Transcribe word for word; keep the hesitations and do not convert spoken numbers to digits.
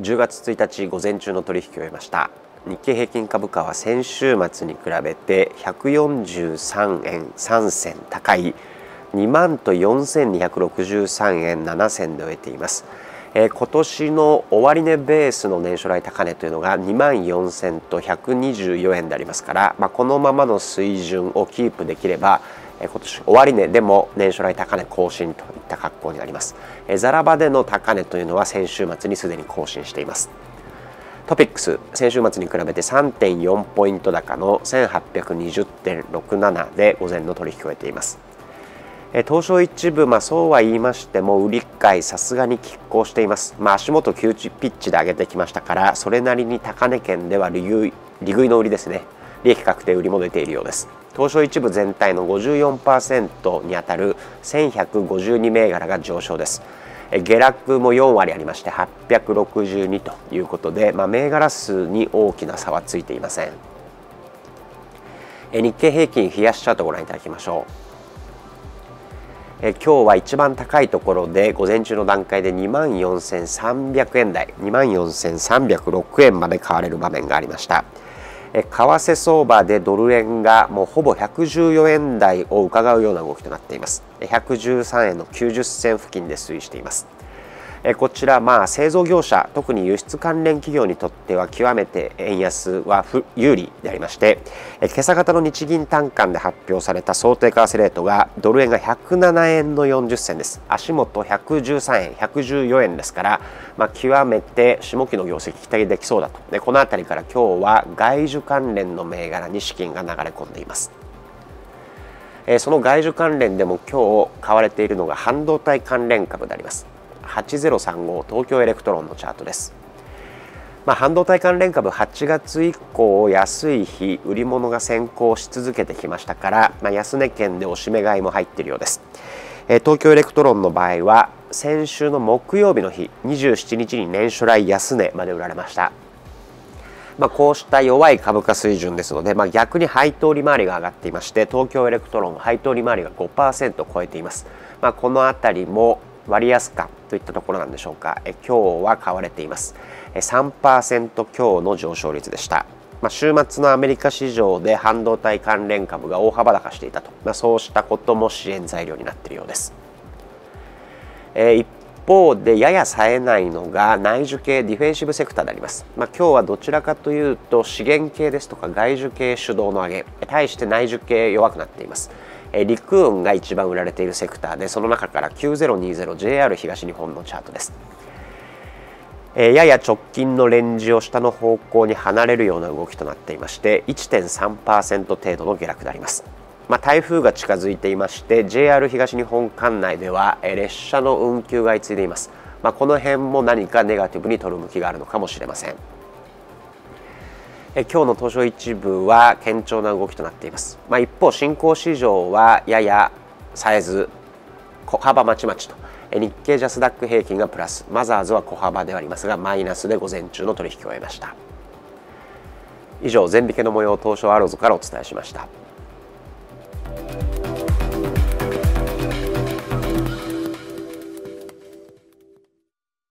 じゅうがつついたち午前中の取引を終えました。日経平均株価は先週末に比べてひゃくよんじゅうさんえんさんせん高いにまんとよんせんにひゃくろくじゅうさんえんななせんで終えています。えー、今年の終値ベースの年初来高値というのがにまんよんせんとひゃくにじゅうよえんでありますから、まあ、このままの水準をキープできれば今年終値でも年初来高値更新といった格好になります。ザラバでの高値というのは先週末にすでに更新しています。トピックス、先週末に比べて さんてんよん ポイント高の せんはっぴゃくにじゅってんろくなな で午前の取引を終えています。東証一部、まあ、そうは言いましても売り買いさすがに拮抗しています。まあ、足元急ピッチで上げてきましたから、それなりに高値圏では利食い利食いの売りですね、利益確定売りも出ているようです。東証一部全体の ごじゅうよんパーセント にあたるせんひゃくごじゅうにめいがらが上昇です。下落もよんわりありましてはっぴゃくろくじゅうにということで、まあ、銘柄数に大きな差はついていません。日経平均冷やしチャートをご覧いただきましょう。え今日は一番高いところで午前中の段階でにまんよんせんさんびゃくえん台、にまんよんせんさんびゃくろくえんまで買われる場面がありました。え為替相場でドル円がもうほぼひゃくじゅうよえん台を伺うような動きとなっています。ひゃくじゅうさんえんのきゅうじゅっせん付近で推移しています。こちら、まあ製造業者、特に輸出関連企業にとっては極めて円安は有利でありまして、今朝方の日銀短観で発表された想定為替レートがドル円がひゃくななえんのよんじゅっせんです。足元ひゃくじゅうさんえん、ひゃくじゅうよえんですから、まあ、極めて下期の業績期待できそうだと。でこの辺りから今日は外需関連の銘柄に資金が流れ込んでいます。その外需関連でも今日買われているのが半導体関連株であります。はちぜろさんご東京エレクトロンのチャートです。まあ、半導体関連株はちがつ以降安い日売り物が先行し続けてきましたから、まあ、安値圏でおしめ買いも入っているようです。えー、東京エレクトロンの場合は先週の木曜日の日にじゅうしちにちに年初来安値まで売られました。まあ、こうした弱い株価水準ですので、まあ、逆に配当利回りが上がっていまして、東京エレクトロン配当利回りが ごパーセント を超えています。まあ、この辺りも割安感といったところなんでしょうか。え今日は買われています。さんパーセント 強の上昇率でした。まあ、週末のアメリカ市場で半導体関連株が大幅高していたと、まあ、そうしたことも支援材料になっているようです。え一方でやや冴えないのが内需系ディフェンシブセクターであります。まあ、今日はどちらかというと資源系ですとか外需系主導の上げ、対して内需系弱くなっています。陸運が一番売られているセクターで、その中からきゅうぜろにぜろ ジェイアール 東日本のチャートです。やや直近のレンジを下の方向に離れるような動きとなっていまして いってんさんパーセント 程度の下落であります。まあ、台風が近づいていまして ジェイアール 東日本管内では列車の運休が相次いでいます。まあ、この辺も何かネガティブに取る向きがあるのかもしれません。え今日の東証一部は堅調な動きとなっています。まあ、一方新興市場はやや冴えず小幅まちまちと、日経ジャスダック平均がプラス、マザーズは小幅ではありますがマイナスで午前中の取引を終えました。以上、全引けの模様を東証アローズからお伝えしました。